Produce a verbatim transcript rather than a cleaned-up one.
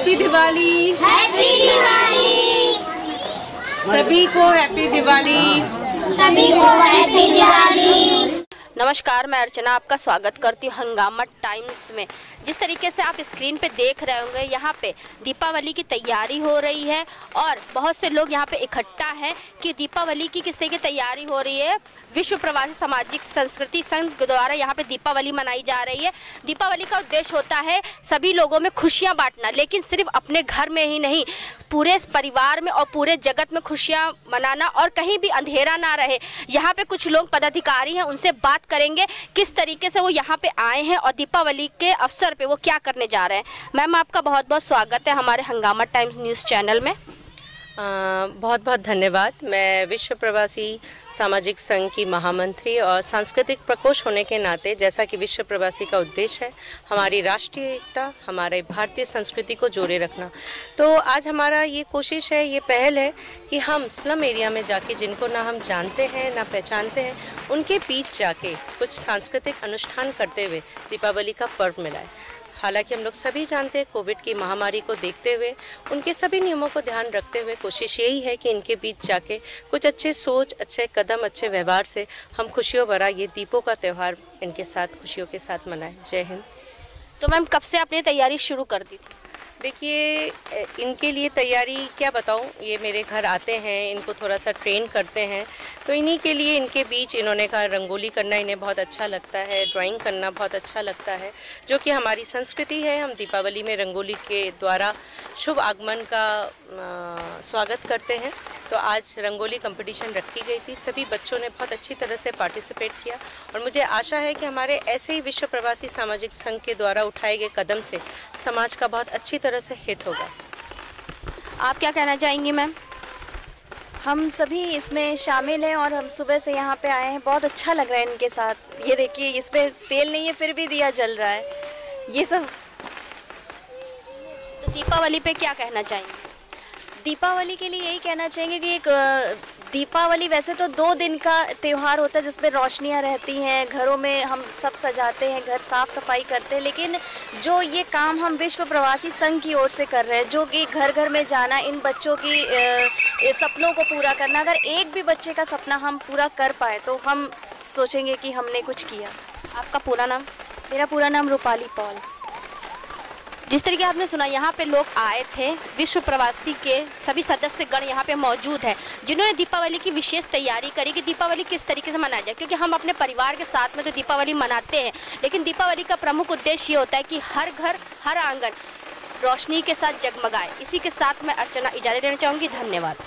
Happy Diwali. Happy Diwali. सभी को happy Diwali. सभी को हैप्पी दिवाली। नमस्कार, मैं अर्चना आपका स्वागत करती हूँ हंगामा टाइम्स में। जिस तरीके से आप स्क्रीन पे देख रहे होंगे, यहाँ पे दीपावली की तैयारी हो रही है और बहुत से लोग यहाँ पे इकट्ठा हैं कि दीपावली की किस तरह की तैयारी हो रही है। विश्व प्रवासी सामाजिक संस्कृति संघ द्वारा यहाँ पे दीपावली मनाई जा रही है। दीपावली का उद्देश्य होता है सभी लोगों में खुशियाँ बांटना, लेकिन सिर्फ अपने घर में ही नहीं, पूरे परिवार में और पूरे जगत में खुशियाँ मनाना और कहीं भी अंधेरा ना रहे। यहाँ पे कुछ लोग पदाधिकारी हैं, उनसे बात करेंगे किस तरीके से वो यहाँ पे आए हैं और दीपावली के अवसर पे वो क्या करने जा रहे हैं। मैम, आपका बहुत बहुत स्वागत है हमारे हंगामा टाइम्स न्यूज़ चैनल में। आ, बहुत बहुत धन्यवाद। मैं विश्व प्रवासी सामाजिक संघ की महामंत्री और सांस्कृतिक प्रकोष्ठ होने के नाते, जैसा कि विश्व प्रवासी का उद्देश्य है हमारी राष्ट्रीय एकता, हमारे भारतीय संस्कृति को जोड़े रखना, तो आज हमारा ये कोशिश है, ये पहल है कि हम स्लम एरिया में जाके, जिनको ना हम जानते हैं ना पहचानते हैं, उनके बीच जाके कुछ सांस्कृतिक अनुष्ठान करते हुए दीपावली का पर्व मिलाए। हालांकि हम लोग सभी जानते हैं कोविड की महामारी को देखते हुए, उनके सभी नियमों को ध्यान रखते हुए कोशिश यही है कि इनके बीच जाके कुछ अच्छे सोच, अच्छे कदम, अच्छे व्यवहार से हम खुशियों भरा ये दीपों का त्यौहार इनके साथ खुशियों के साथ मनाएं। जय हिंद। तो मैम, कब से आपने तैयारी शुरू कर दी थी? देखिए, इनके लिए तैयारी क्या बताऊं, ये मेरे घर आते हैं, इनको थोड़ा सा ट्रेन करते हैं, तो इन्हीं के लिए इनके बीच इन्होंने कहा रंगोली करना इन्हें बहुत अच्छा लगता है, ड्राइंग करना बहुत अच्छा लगता है, जो कि हमारी संस्कृति है। हम दीपावली में रंगोली के द्वारा शुभ आगमन का आ, स्वागत करते हैं। तो आज रंगोली कंपटीशन रखी गई थी, सभी बच्चों ने बहुत अच्छी तरह से पार्टिसिपेट किया और मुझे आशा है कि हमारे ऐसे ही विश्व प्रवासी सामाजिक संघ के द्वारा उठाए गए कदम से समाज का बहुत अच्छी तरह से हित होगा। आप क्या कहना चाहेंगी मैम? हम सभी इसमें शामिल हैं और हम सुबह से यहाँ पे आए हैं, बहुत अच्छा लग रहा है इनके साथ। ये देखिए, इसमें तेल नहीं है फिर भी दिया जल रहा है, ये सब। तो दीपावली पे क्या कहना चाहेंगे? दीपावली के लिए यही कहना चाहेंगे कि एक दीपावली वैसे तो दो दिन का त्यौहार होता है जिसमें रोशनियाँ रहती हैं, घरों में हम सब सजाते हैं, घर साफ सफाई करते हैं, लेकिन जो ये काम हम विश्व प्रवासी संघ की ओर से कर रहे हैं, जो कि घर घर में जाना, इन बच्चों की ए, सपनों को पूरा करना, अगर एक भी बच्चे का सपना हम पूरा कर पाए तो हम सोचेंगे कि हमने कुछ किया। आपका पूरा नाम? मेरा पूरा नाम रूपाली पॉल। जिस तरीके आपने सुना, यहाँ पे लोग आए थे, विश्व प्रवासी के सभी सदस्यगण यहाँ पे मौजूद हैं, जिन्होंने दीपावली की विशेष तैयारी करी कि दीपावली किस तरीके से मनाया जाए, क्योंकि हम अपने परिवार के साथ में तो दीपावली मनाते हैं, लेकिन दीपावली का प्रमुख उद्देश्य ये होता है कि हर घर, हर आंगन रोशनी के साथ जगमगाए। इसी के साथ मैं अर्चना इजाज़त देना चाहूँगी। धन्यवाद।